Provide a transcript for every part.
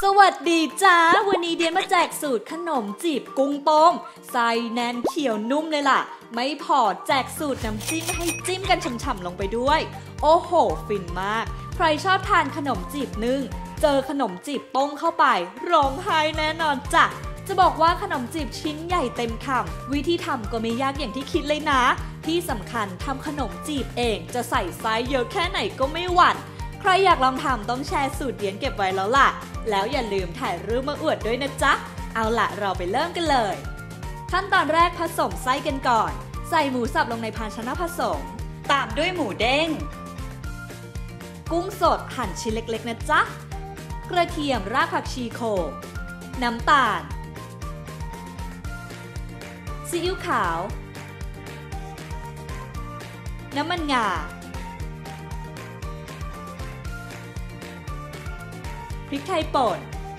สวัสดีจ้าวันนี้เดียนมาแจกสูตรขนมจีบกุ้งต้มไส้แน่นเขียวนุ่มเลยล่ะไม่พอแจกสูตรน้ำจิ้มให้จิ้มกันฉ่ำๆลงไปด้วยโอ้โหฟินมากใครชอบทานขนมจีบนึ่งเจอขนมจีบต้มเข้าไปร้องไห้แน่นอนจ้ะจะบอกว่าขนมจีบชิ้นใหญ่เต็มคำวิธีทำก็ไม่ยากอย่างที่คิดเลยนะที่สำคัญทำขนมจีบเองจะใส่ไส้เยอะแค่ไหนก็ไม่หวั่นใครอยากลองทำต้องแชร์สูตรเดียนเก็บไว้แล้วล่ะแล้วอย่าลืมถ่ายรูปมาอวดด้วยนะจ๊ะเอาล่ะเราไปเริ่มกันเลยขั้นตอนแรกผสมไส้กันก่อนใส่หมูสับลงในภาชนะผสมตามด้วยหมูเด้งกุ้งสดหั่นชิ้นเล็กๆนะจ๊ะกระเทียมรากผักชีโขลกน้ำตาลซีอิ๊วขาวน้ำมันงาพริกไทยป่น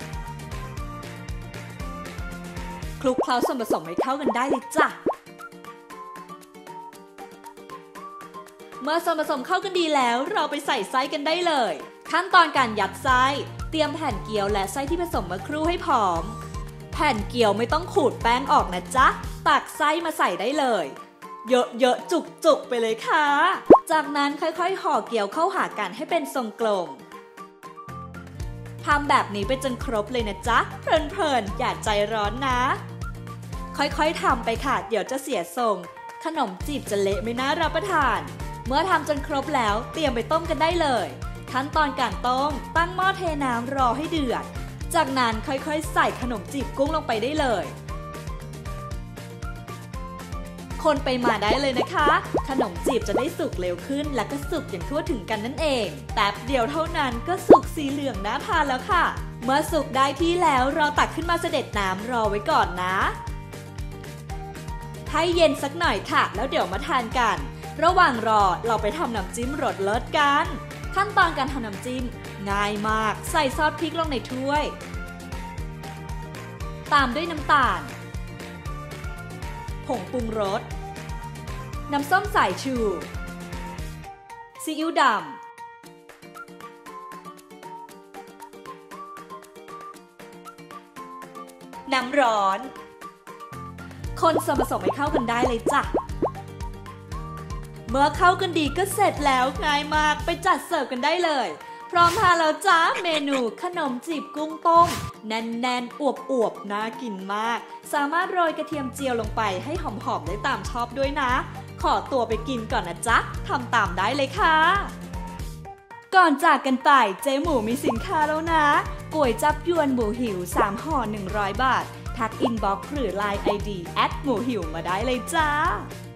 คลุกเคล้าส่วนผสมให้เข้ากันได้เลยจ้ะเมื่อส่วนผสมเข้ากันดีแล้วเราไปใส่ไส้กันได้เลยขั้นตอนการยัดไส้เตรียมแผ่นเกี๊ยวและไส้ที่ผสมมาครู่ให้พร้อมแผ่นเกี๊ยวไม่ต้องขูดแป้งออกนะจ๊ะตักไส้มาใส่ได้เลยเยอะๆจุกๆไปเลยค่ะจากนั้นค่อยๆห่อเกี๊ยวเข้าหากันให้เป็นทรงกลมทำแบบนี้ไปจนครบเลยนะจ๊ะเพลินๆอย่าใจร้อนนะค่อยๆทำไปค่ะเดี๋ยวจะเสียทรงขนมจีบจะเละไม่น่ารับประทานเมื่อทำจนครบแล้วเตรียมไปต้มกันได้เลยขั้นตอนการต้มตั้งหม้อเทน้ำรอให้เดือดจากนั้นค่อยๆใส่ขนมจีบกุ้งลงไปได้เลยคนไปมาได้เลยนะคะขนมจีบจะได้สุกเร็วขึ้นและก็สุกอย่างทั่วถึงกันนั่นเองแป๊บเดียวเท่านั้นก็สุกสีเหลืองน่าทานแล้วค่ะเมื่อสุกได้ที่แล้วเราตักขึ้นมาเสด็จน้ำรอไว้ก่อนนะให้เย็นสักหน่อยค่ะแล้วเดี๋ยวมาทานกันระหว่างรอเราไปทำน้ำจิ้มรสเลิศกันขั้นตอนการทำน้ำจิ้มง่ายมากใส่ซอสพริกลงในถ้วยตามด้วยน้ำตาลผงปรุงรสน้ำส้มสายชูซีอิ๊วดำน้ำร้อนคนส่วนผสมให้เข้ากันได้เลยจ้ะเมื่อเข้ากันดีก็เสร็จแล้วง่ายมากไปจัดเสิร์ฟกันได้เลยพร้อมทานแล้วจ้าเมนูขนมจีบกุ้งต้มแน่นๆอวบๆน่ากินมากสามารถโรยกระเทียมเจียวลงไปให้หอมๆได้ตามชอบด้วยนะขอตัวไปกินก่อนนะจ๊ะทำตามได้เลยค่ะก่อนจากกันไปเจ๊หมูมีสินค้าแล้วนะก๋วยจั๊บยวนหมูหิว3ห่อ100 บาททักอินบ็อกซ์หรือ LINE ID หมูหิวมาได้เลยจ้า